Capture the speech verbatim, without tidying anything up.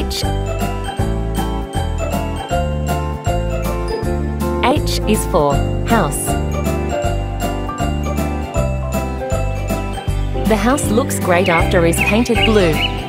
H. H is for house. The house looks great after it's painted blue.